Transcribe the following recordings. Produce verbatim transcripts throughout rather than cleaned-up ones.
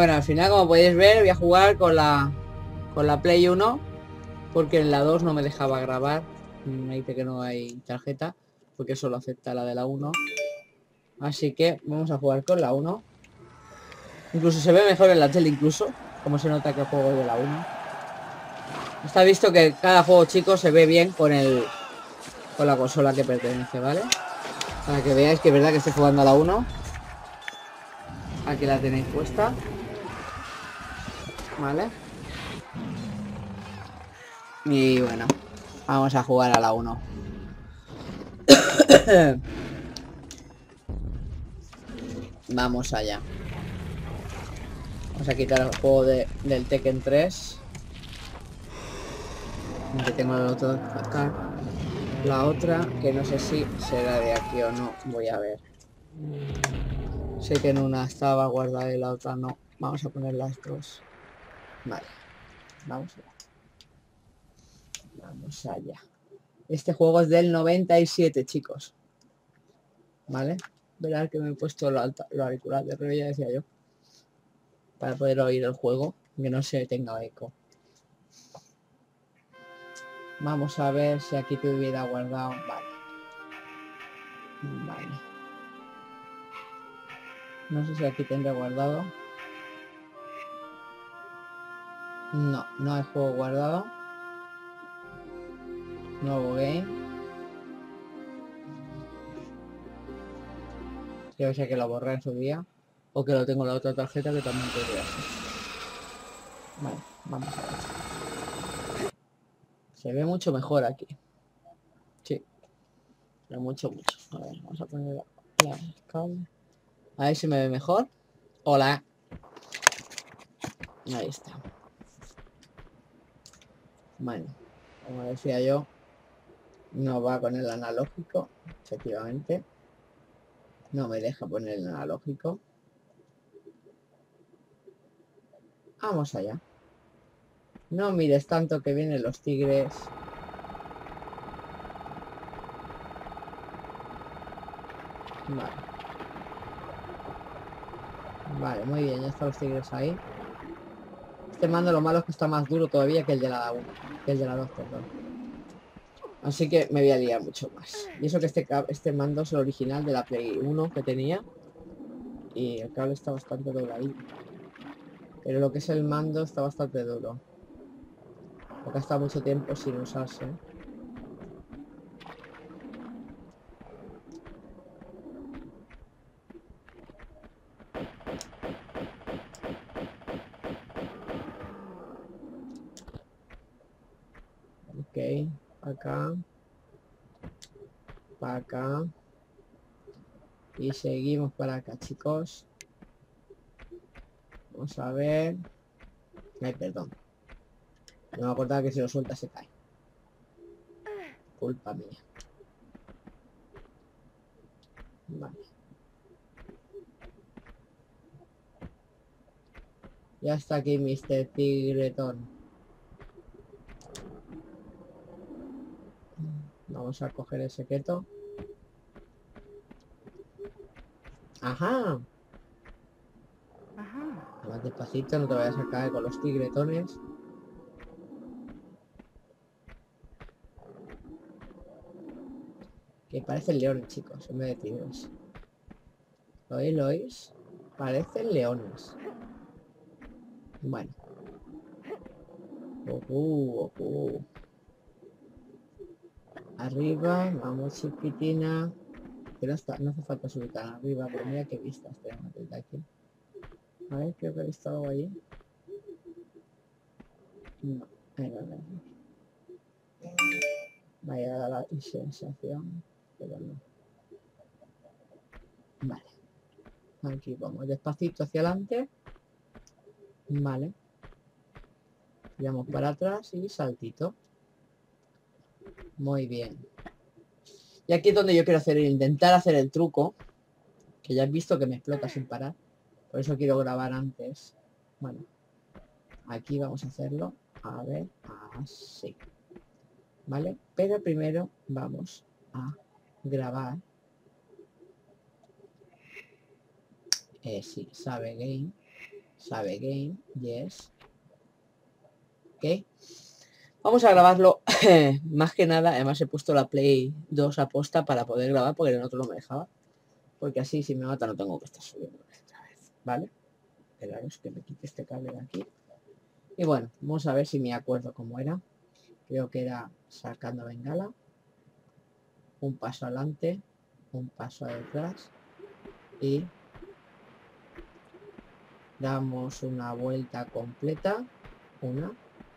Bueno, al final, como podéis ver, voy a jugar con la con la Play uno, porque en la dos no me dejaba grabar. Me dice que no hay tarjeta, porque solo acepta la de la uno. Así que vamos a jugar con la uno. Incluso se ve mejor en la tele, incluso, como se nota que el juego es de la uno. Está visto que cada juego, chicos, se ve bien con el con la consola que pertenece, ¿vale? Para que veáis que es verdad que estoy jugando a la uno. Aquí la tenéis puesta. Vale. Y bueno, vamos a jugar a la uno. Vamos allá. Vamos a quitar el juego de, del Tekken tres. Aquí tengo la otra, acá. La otra, que no sé si será de aquí o no. Voy a ver. Sé que en una estaba guardada y la otra no. Vamos a poner las dos. Vale. Vamos allá. Vamos allá. Este juego es del noventa y siete, chicos. ¿Vale? Verás que me he puesto lo, alta, lo auricular de arriba, ya decía yo. Para poder oír el juego. Que no se tenga eco. Vamos a ver si aquí te hubiera guardado. Vale. Vale. No sé si aquí tendré guardado. No, no hay juego guardado. Nuevo game. Debe ser que lo borré en su día. O que lo tengo en la otra tarjeta, que también podría ser. Vale, vamos a ver. Se ve mucho mejor aquí. Sí. Pero mucho, mucho. A ver, vamos a poner la, la cable. A ver si me ve mejor. Hola. Ahí está. Bueno, como decía yo, no va con el analógico, efectivamente. No me deja poner el analógico. Vamos allá. No mires tanto que vienen los tigres. Vale. Vale, muy bien, ya están los tigres ahí. Este mando lo malo es que está más duro todavía que el de la uno, que el de la dos, perdón. Así que me voy a liar mucho más. Y eso que este, este mando es el original de la Play uno que tenía. Y el cable está bastante dobladito. Pero lo que es el mando está bastante duro. Porque ha estado mucho tiempo sin usarse. Ok, acá. Para acá. Y seguimos para acá, chicos. Vamos a ver. Ay, perdón. No me acordaba que si lo suelta se cae. Culpa mía. Vale. Ya está aquí mister Tigretón. Vamos a coger ese keto. Ajá. Ajá. Más despacito, no te vayas a caer con los tigretones. Que parecen leones, chicos, en vez de tigres. ¿Lo oís? ¿Lo oís? Parecen leones. Bueno. Uh, uh, uh. Arriba, vamos chiquitina. Pero hasta, no hace falta subir tan arriba, pero mira qué vistas tenemos desde aquí. A ver, creo que he visto algo allí. No, ahí no, no. Me ha llegado la sensación, pero no. Vale. Aquí vamos despacito hacia adelante. Vale. Vamos para atrás y saltito. Muy bien. Y aquí es donde yo quiero hacer, intentar hacer el truco. Que ya has visto que me explota sin parar. Por eso quiero grabar antes. Bueno. Aquí vamos a hacerlo. A ver. Así. ¿Vale? Pero primero vamos a grabar. Eh, sí, sabe game. Sabe game, yes. Ok. Vamos a grabarlo más que nada. Además he puesto la Play dos a posta para poder grabar porque el otro no me dejaba. Porque así si me mata no tengo que estar subiendo otra vez. ¿Vale? Esperaros que me quite este cable de aquí. Y bueno, vamos a ver si me acuerdo cómo era. Creo que era sacando bengala. Un paso adelante. Un paso atrás. Y damos una vuelta completa. Una.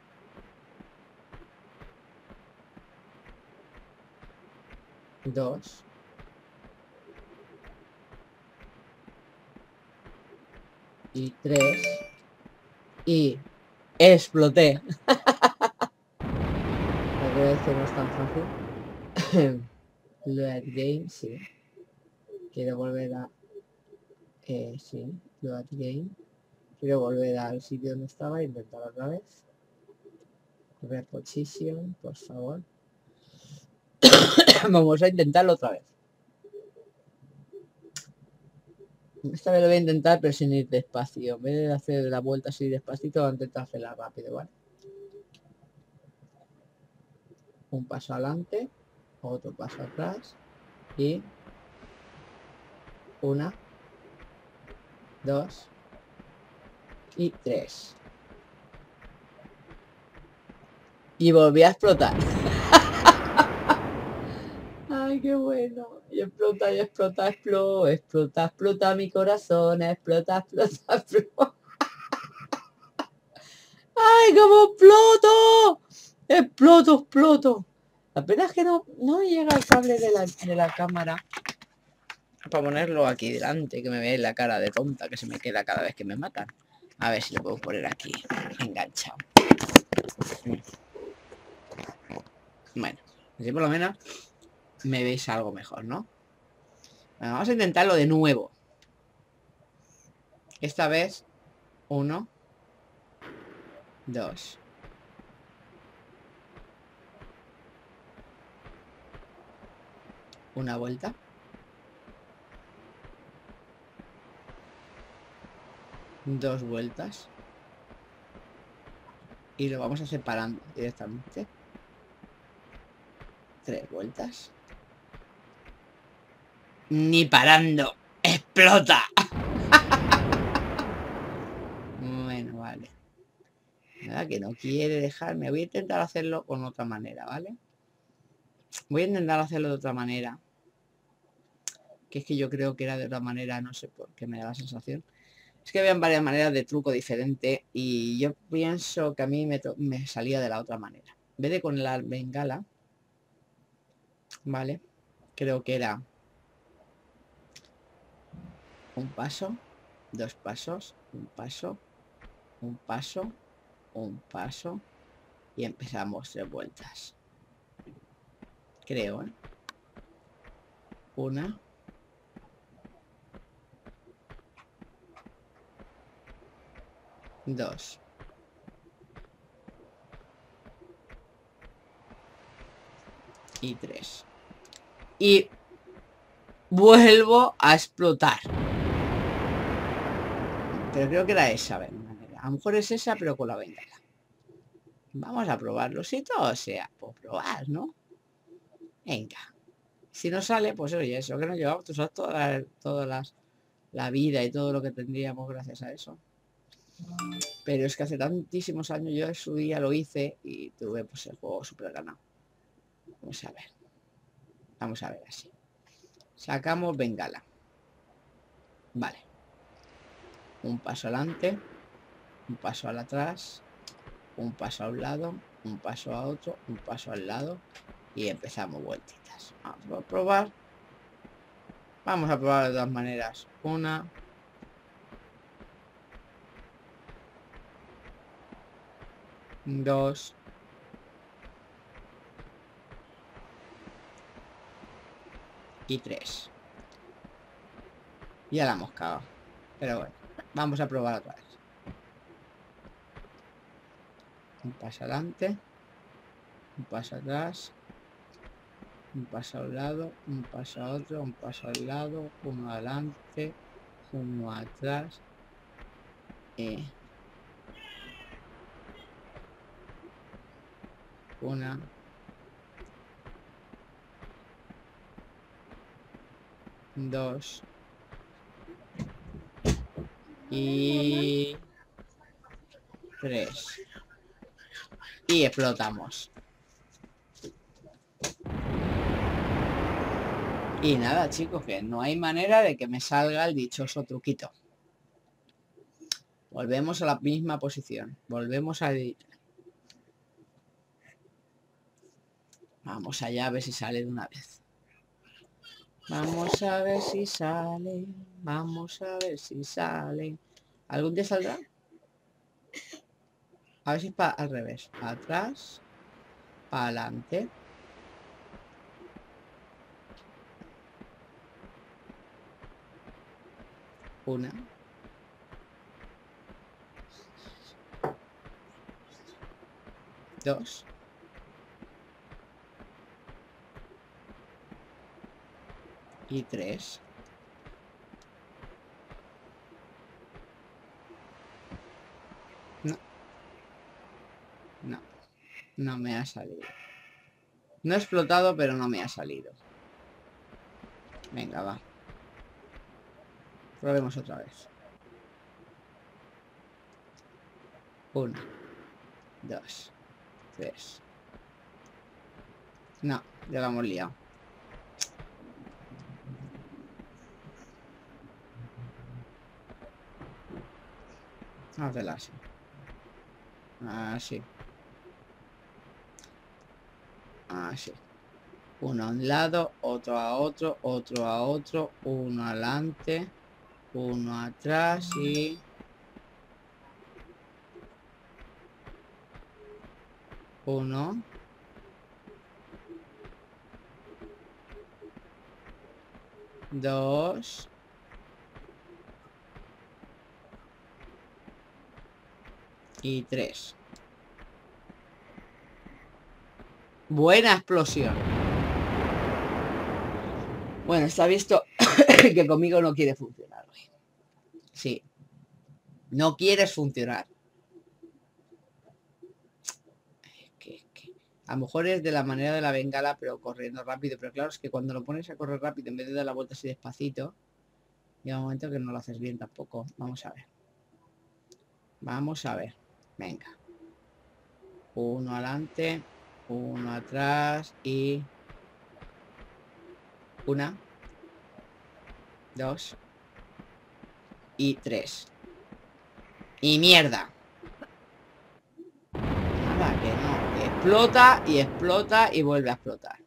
Dos. Y tres. Y exploté. La verdad es que no es tan fácil. Load game, sí. Quiero volver a... Eh, sí, load game. Quiero volver al sitio donde estaba e intentar otra vez. Reposition, por favor. Vamos a intentarlo otra vez. Esta vez lo voy a intentar, pero sin ir despacio. En vez de hacer la vuelta así despacito, voy a intentar hacerla rápido, ¿vale? Un paso adelante, otro paso atrás y una, dos y tres. Y volví a explotar. Ay, qué bueno. Y explota, y explota, explota, explota, explota mi corazón, explota, explota, explota. ¡Ay, cómo exploto! Exploto, exploto. La pena es que no, no llega el cable de la, de la cámara para ponerlo aquí delante, que me ve la cara de tonta que se me queda cada vez que me matan. A ver si lo puedo poner aquí, enganchado. Bueno, así por lo menos me veis algo mejor, ¿no? Bueno, vamos a intentarlo de nuevo. Esta vez, uno, dos. Una vuelta. Dos vueltas. Y lo vamos a separando directamente. Tres vueltas. Ni parando. ¡Explota! Bueno, vale. Nada, que no quiere dejarme. Voy a intentar hacerlo con otra manera, ¿vale? Voy a intentar hacerlo de otra manera. Que es que yo creo que era de otra manera, no sé por qué me da la sensación. Es que habían varias maneras de truco diferente y yo pienso que a mí me, me salía de la otra manera. En vez de con la bengala, ¿vale? Creo que era un paso, dos pasos, un paso, un paso, un paso y empezamos tres vueltas. Creo, ¿eh? Una. Dos. Y tres. Y vuelvo a explotar. Pero creo que era esa manera. A lo mejor es esa, pero con la bengala. Vamos a probarlo. Si todo sea por probar, ¿no? Venga. Si no sale, pues oye, eso que nos llevamos tú sabes, toda, la, toda las, la vida y todo lo que tendríamos gracias a eso. Pero es que hace tantísimos años yo en su día lo hice y tuve pues el juego súper ganado. Vamos a ver. Vamos a ver así. Sacamos bengala. Vale. Un paso adelante. Un paso al atrás. Un paso a un lado. Un paso a otro. Un paso al lado. Y empezamos vueltitas. Vamos a probar. Vamos a probar de todas maneras. Una. Dos. Y tres. Ya la hemos cagado. Pero bueno. Vamos a probar otra vez. Un paso adelante. Un paso atrás. Un paso a un lado. Un paso a otro. Un paso al lado. Uno adelante. Uno atrás. Y una. Dos. Y tres. Y explotamos. Y nada, chicos, que no hay manera de que me salga el dichoso truquito. Volvemos a la misma posición. Volvemos a... Vamos allá a ver si sale de una vez. Vamos a ver si sale. Vamos a ver si sale. ¿Algún día saldrá? A ver si es para al revés. Atrás. Para adelante. Una. Dos. Y tres. No. No. No me ha salido. No he explotado, pero no me ha salido. Venga, va. Probemos otra vez. Una. Dos. Tres. No, ya la hemos liado. Vamos a hacerla así. Así. Así. Uno a un lado, otro a otro, otro a otro, uno adelante, uno atrás y... Uno. Dos. Y tres. Buena explosión. Bueno, está visto que conmigo no quiere funcionar hoy. Sí. No quieres funcionar. Que, que... A lo mejor es de la manera de la bengala, pero corriendo rápido. Pero claro, es que cuando lo pones a correr rápido, en vez de dar la vuelta así despacito, llega un momento que no lo haces bien tampoco. Vamos a ver. Vamos a ver. Venga. Uno adelante, uno atrás y... Una. Dos. Y tres. Y mierda. Nada, que no. Que explota y explota y vuelve a explotar.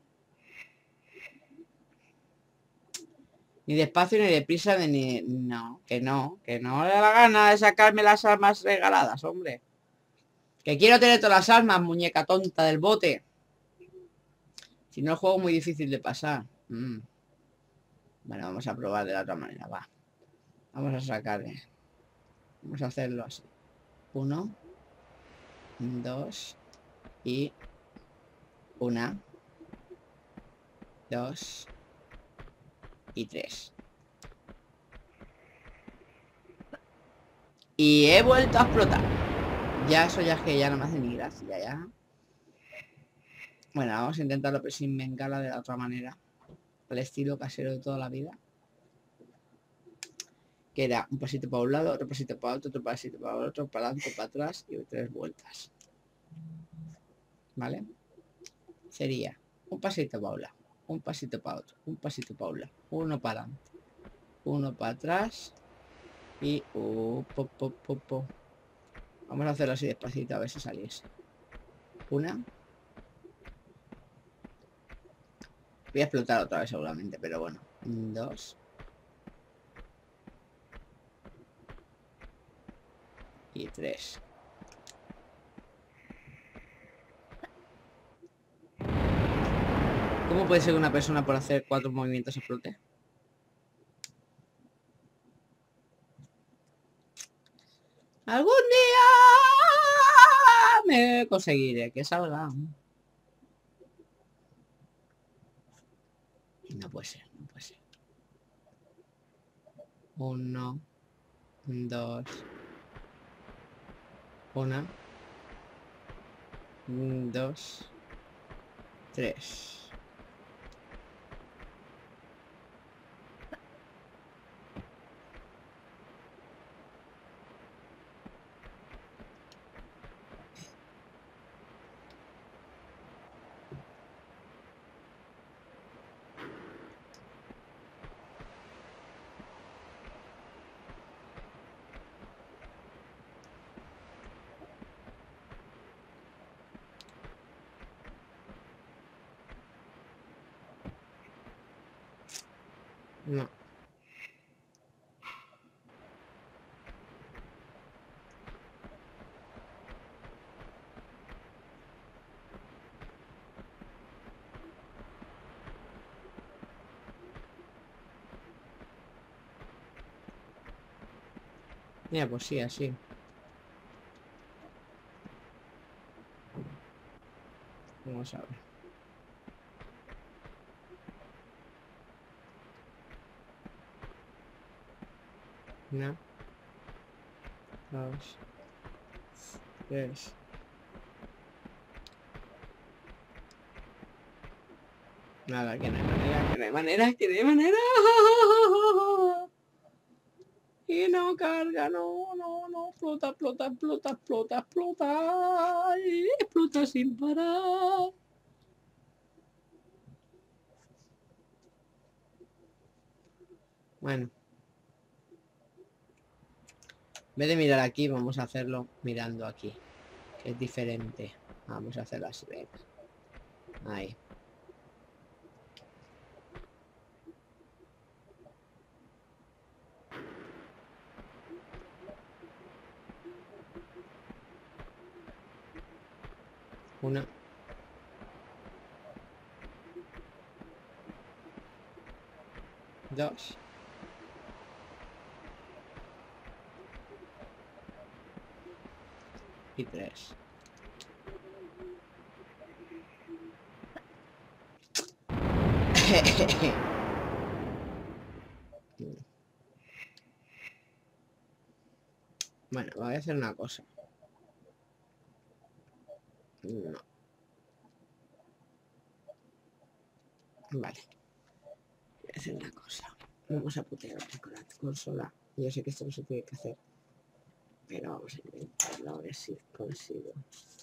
Ni despacio, ni deprisa, ni... No, que no. Que no le da la gana de sacarme las armas regaladas, hombre. Que quiero tener todas las armas, muñeca tonta del bote. Si no, el juego es muy difícil de pasar. Mm. Bueno, vamos a probar de la otra manera, va. Vamos a sacarle. Vamos a hacerlo así. Uno. Dos. Y... Una. Dos. Y tres. Y he vuelto a explotar. Ya eso ya es que ya no me hace ni gracia, ya. Bueno, vamos a intentarlo pero sin bengala de la otra manera. Al estilo casero de toda la vida. Que era un pasito para un lado, otro pasito para otro, otro pasito para otro, para adelante, para atrás y tres vueltas. ¿Vale? Sería un pasito para un lado, un pasito para otro, un pasito para un lado, uno para adelante, uno para atrás y... Uh, po, po, po, po. Vamos a hacerlo así despacito a ver si saliese. Una. Voy a explotar otra vez seguramente, pero bueno. Dos. Y tres. ¿Cómo puede ser que una persona por hacer cuatro movimientos explote? Algún día me conseguiré que salga. No puede ser, no puede ser. Uno, dos, Una. Dos. Tres. No. Mira, pues sí, así. Vamos a ver. Una. Dos. Tres. Nada, que no hay manera, que no hay manera, que no hay manera. Y no carga, no, no, no, explota, explota, explota, explota, explota. Y explota sin parar. Bueno. En vez de mirar aquí, vamos a hacerlo mirando aquí. Que es diferente. Vamos a hacerlo así, venga. Ahí. Una. Dos. Y tres. Bueno, voy a hacer una cosa. No. Vale. Voy a hacer una cosa. Vamos a putear con la consola. Yo sé que esto no se tiene que hacer. Pero vamos a intentarlo a ver si consigo.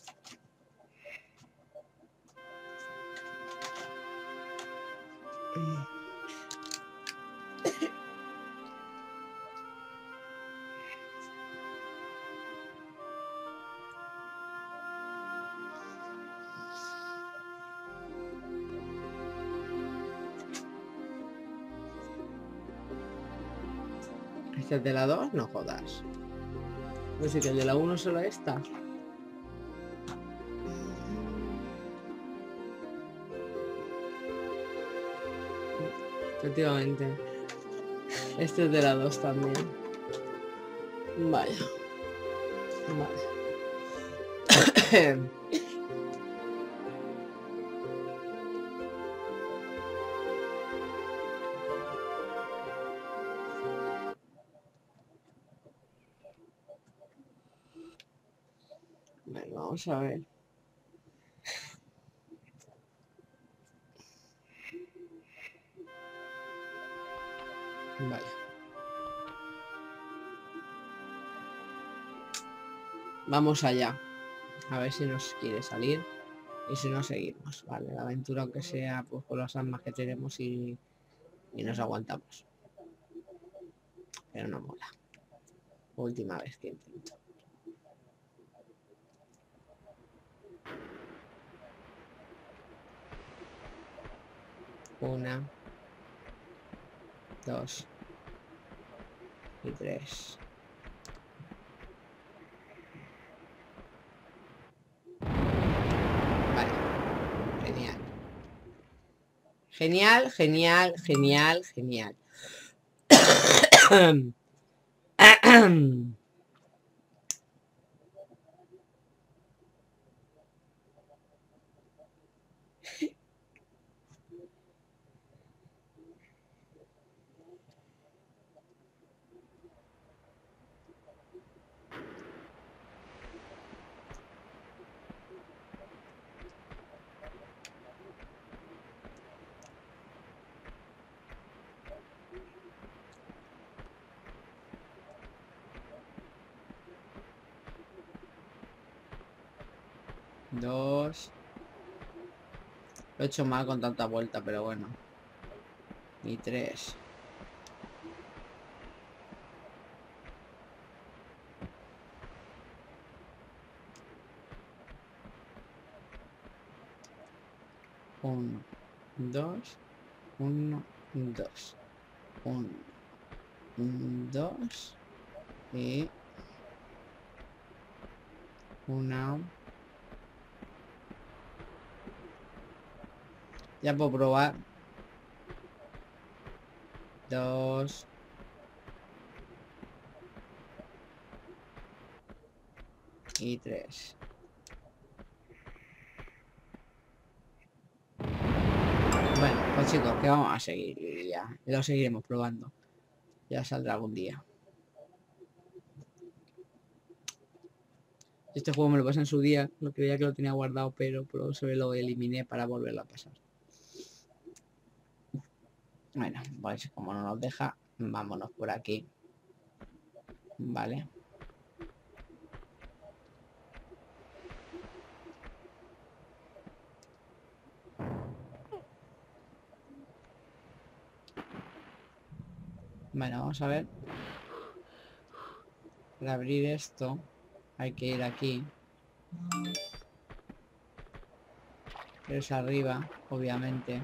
Este es de la dos, no jodas. No sé que el de la uno solo está. Efectivamente. Este es de la dos también. Vaya. Vale. Vale, vamos a ver. Vale. Vamos allá. A ver si nos quiere salir. Y si no, seguimos. Vale, la aventura aunque sea pues con las armas que tenemos y, y nos aguantamos. Pero no mola. Última vez que intento. Una. Dos. Y tres. Vale. Genial. Genial, genial, genial, genial. Dos. Lo he hecho mal con tanta vuelta, pero bueno. Y tres. Uno, dos, uno, dos. Uno, dos. Y una. Ya puedo probar. Dos. Y tres. Bueno, pues chicos, que vamos a seguir y ya. Y lo seguiremos probando. Ya saldrá algún día. Este juego me lo pasé en su día. Lo creía que lo tenía guardado, pero, pero se lo eliminé para volverlo a pasar. Bueno, pues como no nos deja, vámonos por aquí. Vale. Bueno, vamos a ver. Para abrir esto hay que ir aquí. Es arriba, obviamente.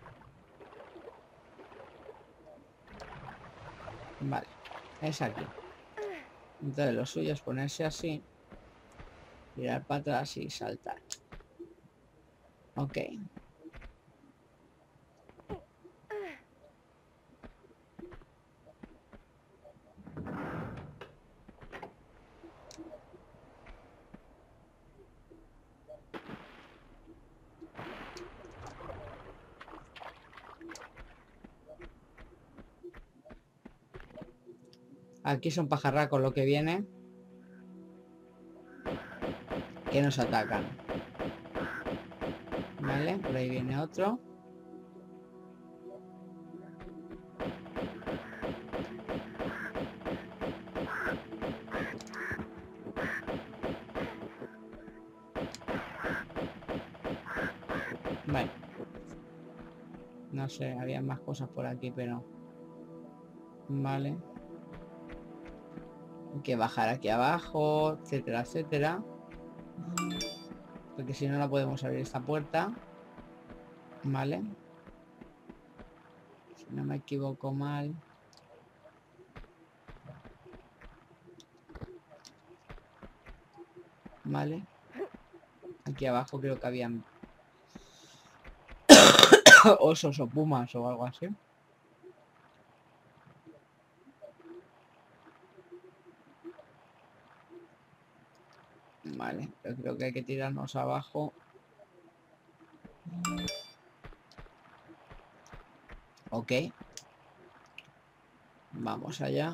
Vale, es aquí. Entonces lo suyo es ponerse así, tirar para atrás y saltar. Ok. Aquí son pajarracos lo que viene, que nos atacan. Vale, por ahí viene otro. Bueno, no sé, había más cosas por aquí, pero vale. Hay que bajar aquí abajo, etcétera, etcétera. Porque si no, no podemos abrir esta puerta. Vale. Si no me equivoco mal. Vale. Aquí abajo creo que habían osos o pumas o algo así. Vale, yo creo que hay que tirarnos abajo. Ok. Vamos allá.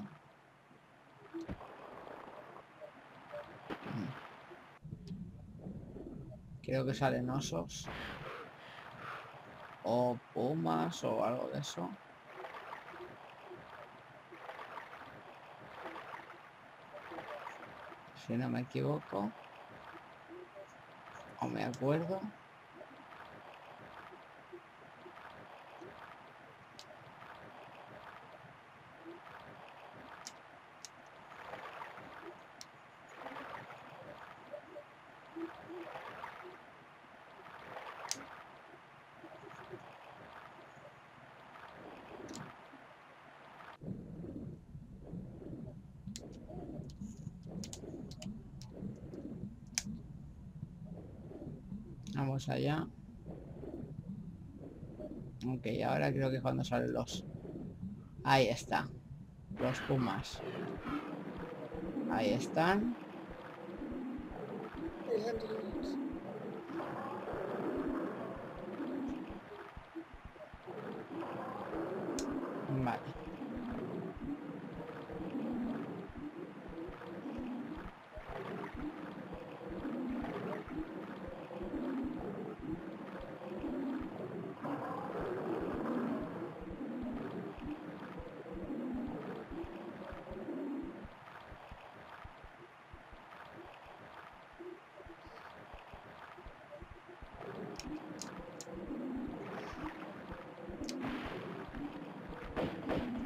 Creo que salen osos. O pumas o algo de eso. Si no me equivoco. O me acuerdo. Vamos allá. Ok, ahora creo que cuando salen los... Ahí está. Los pumas. Ahí están. Vale.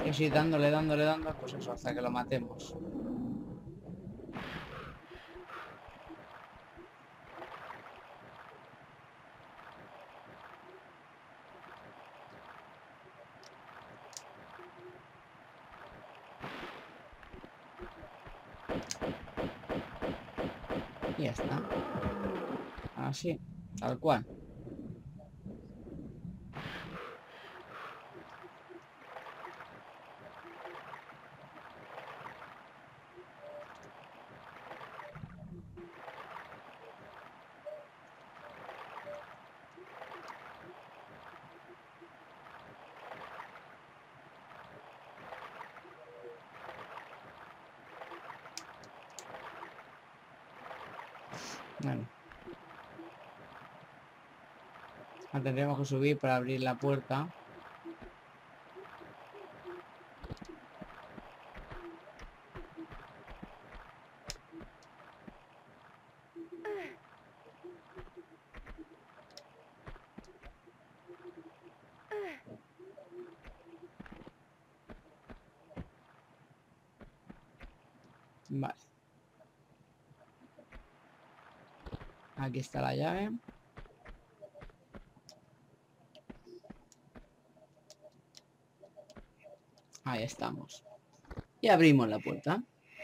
que sí, dándole, dándole, dándole, pues eso, hasta que lo matemos. Y ya está. Así, tal cual. Bueno. Ahora tendríamos que subir para abrir la puerta. Vale. Aquí está la llave. Ahí estamos. Y abrimos la puerta.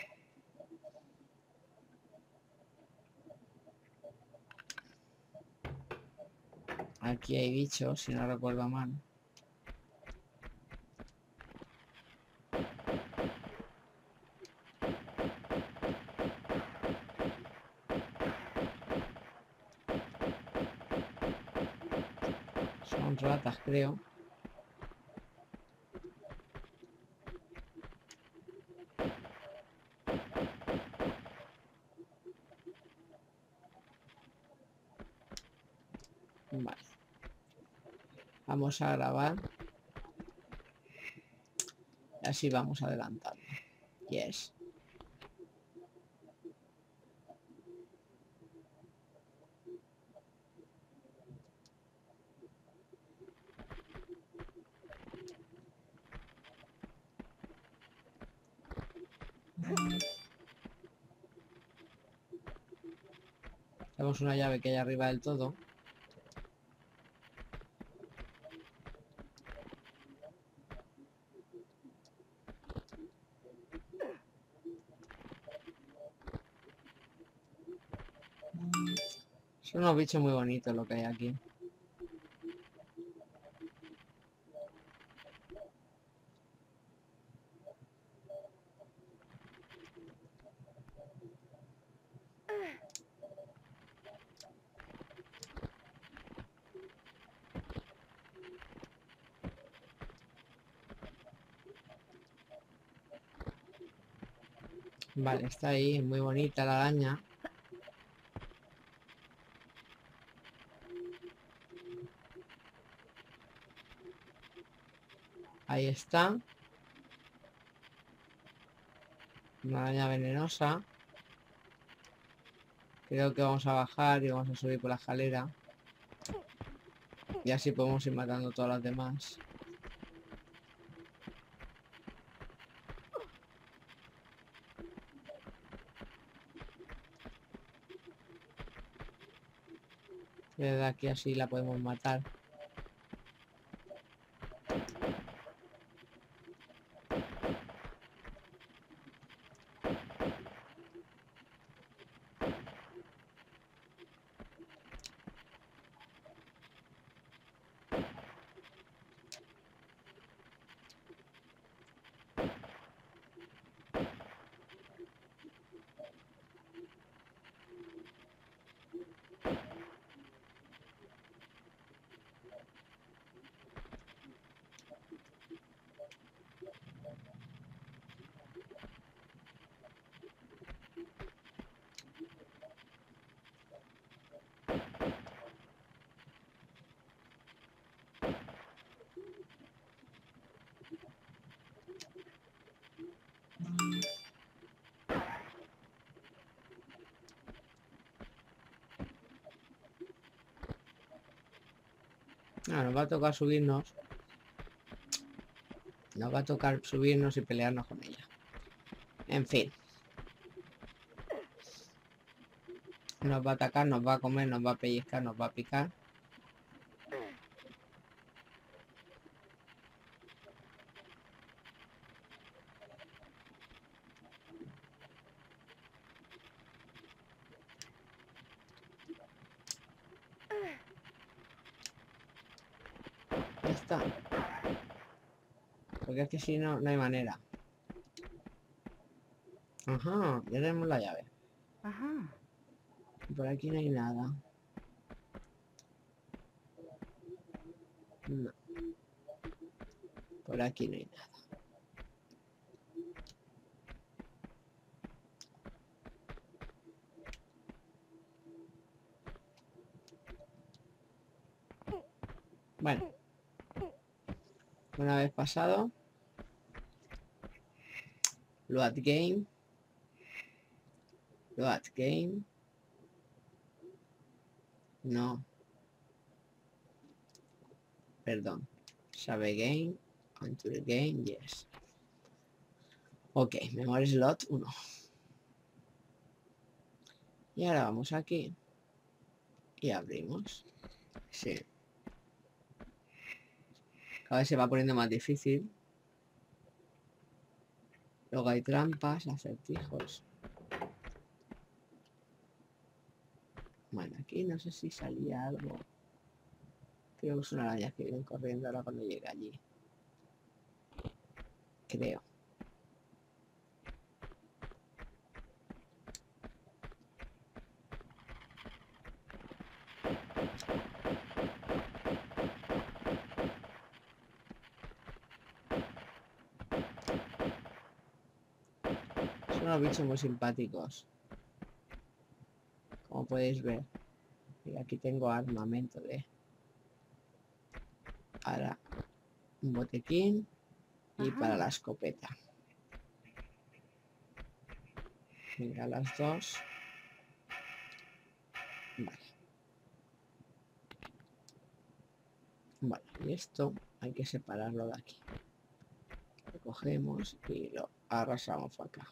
Aquí hay bichos, si no recuerdo mal. Son ratas, creo. Vale. Vamos a grabar. Y así vamos adelantando. Yes. Tenemos una llave que hay arriba del todo. Son unos bichos muy bonitos lo que hay aquí. Vale, está ahí, muy bonita la araña. Ahí está. Una araña venenosa. Creo que vamos a bajar y vamos a subir por la escalera. Y así podemos ir matando todas las demás. Y desde aquí así la podemos matar. Ah, nos va a tocar subirnos. Nos va a tocar subirnos y pelearnos con ella. En fin. Nos va a atacar, nos va a comer, nos va a pellizcar, nos va a picar. Ya está. Porque es que si no, no hay manera. Ajá, ya tenemos la llave. Ajá. Por aquí no hay nada. No. Por aquí no hay nada. Bueno. Una vez pasado. Load game. Load game. No. Perdón. Save game. Onto the game. Yes. Ok. Memory slot uno. Y ahora vamos aquí. Y abrimos. Sí. Cada vez se va poniendo más difícil. Luego hay trampas, acertijos. Bueno, aquí no sé si salía algo. Creo que son arañas que vienen corriendo ahora cuando llegue allí. Creo. Son unos bichos muy simpáticos. Como podéis ver. Y aquí tengo armamento de... Para un botequín. Y Ajá. para la escopeta. Venga, las dos. Vale. Vale, y esto hay que separarlo de aquí. Lo cogemos y lo arrasamos acá.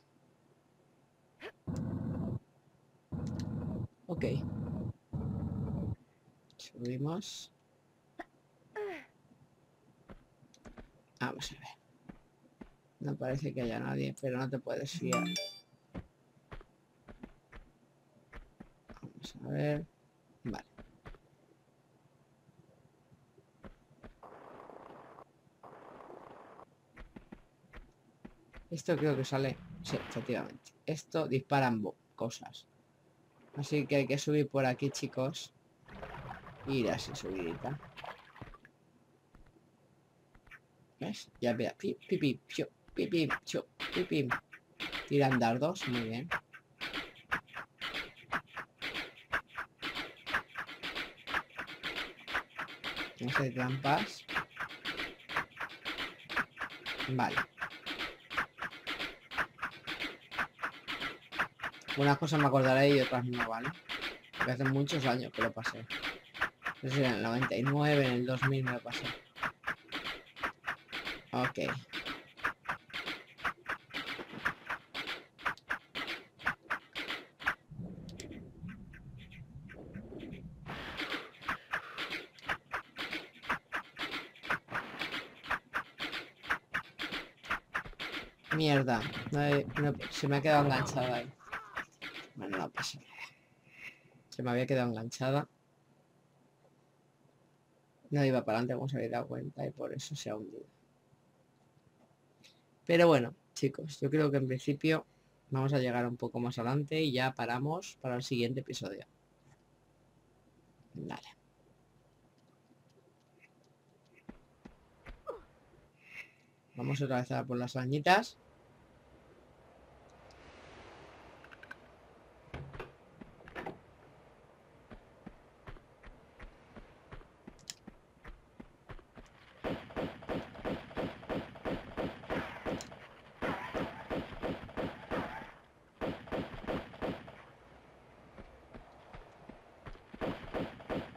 Ok. Subimos. Vamos a ver. No parece que haya nadie, pero no te puedes fiar. Vamos a ver. Vale. Esto creo que sale... Sí, efectivamente. Esto disparan cosas. Así que hay que subir por aquí, chicos. Ir así subidita. ¿Ves? Ya vea. Pi, pi, pi, pio, pi, pi, pio, pi, pi. Tiran dardos. Muy bien. No sé, trampas. Vale. Unas cosas me acordaré y otras no, ¿vale? Porque hace muchos años que lo pasé. No sé si en el noventa y nueve, en el dos mil me lo pasé. Ok. Mierda. No he- no- se me ha quedado enganchada ahí. Bueno, no pasa nada. Se me había quedado enganchada. No iba para adelante como se había dado cuenta y por eso se ha hundido. Pero bueno, chicos, yo creo que en principio vamos a llegar un poco más adelante y ya paramos para el siguiente episodio. Vale. Vamos otra vez a por las arañitas.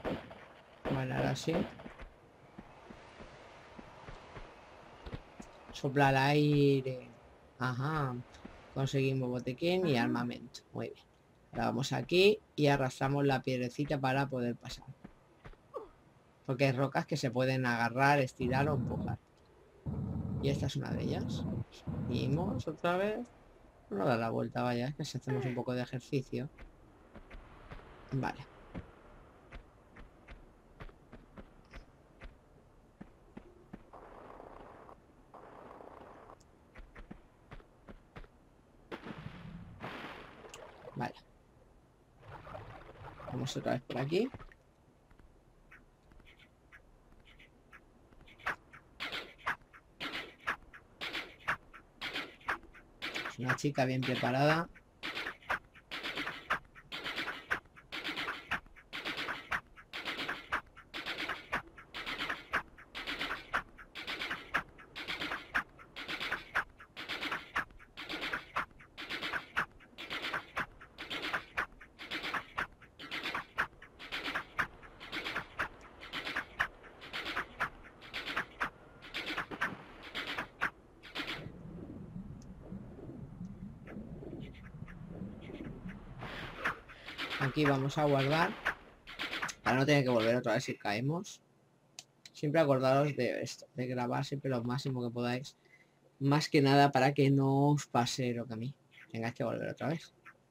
Bueno, ahora sí. Sopla el aire. Ajá. Conseguimos botequín y armamento. Muy bien. Ahora vamos aquí y arrastramos la piedrecita para poder pasar. Porque hay rocas que se pueden agarrar, estirar o empujar. Y esta es una de ellas. Seguimos otra vez. No da la vuelta, vaya, es que si hacemos un poco de ejercicio. Vale. Vale. Vamos otra vez por aquí. Es una chica bien preparada. Aquí vamos a guardar para no tener que volver otra vez si caemos. Siempre acordaros de esto, de grabar siempre lo máximo que podáis. Más que nada para que no os pase lo que a mí. Tengáis que volver otra vez.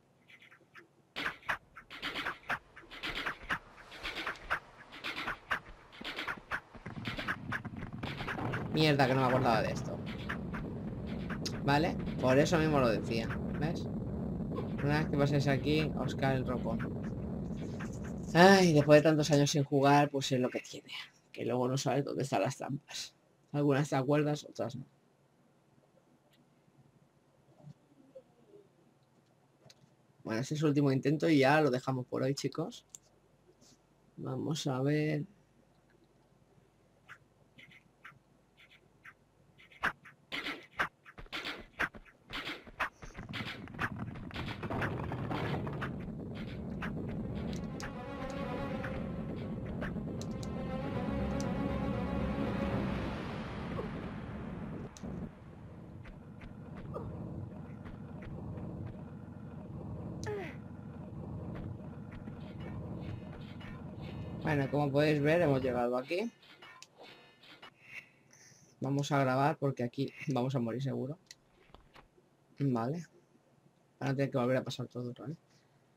Mierda, que no me acordaba de esto. Vale, por eso mismo lo decía. ¿Ves? Una vez que paséis aquí, os cae el roco. Ay, después de tantos años sin jugar, pues es lo que tiene. Que luego no sabes dónde están las trampas. Algunas te acuerdas, otras no. Bueno, este es el último intento y ya lo dejamos por hoy, chicos. Vamos a ver. Bueno, como podéis ver, hemos llegado aquí. Vamos a grabar porque aquí vamos a morir seguro. Vale. Van a tener que volver a pasar todo otra vez.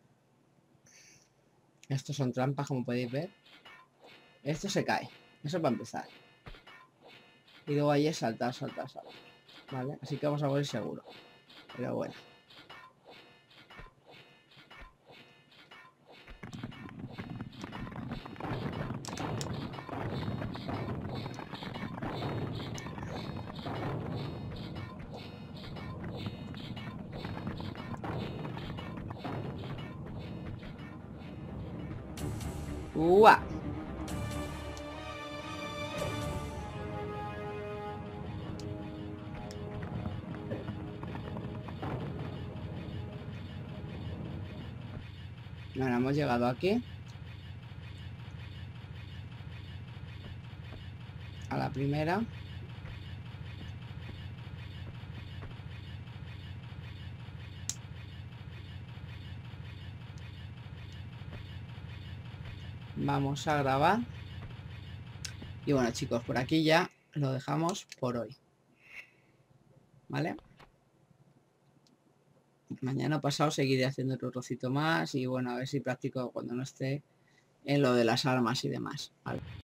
Estos son trampas, como podéis ver. Esto se cae. Eso para empezar. Y luego ahí es saltar, saltar, saltar. Vale, así que vamos a morir seguro. Pero bueno. ¡Uah! Bueno, hemos llegado aquí. A la primera. Vamos a grabar. Y bueno, chicos, por aquí ya lo dejamos por hoy. ¿Vale? Mañana pasado seguiré haciendo otro trocito más. Y bueno, a ver si practico cuando no esté en lo de las armas y demás. ¿Vale?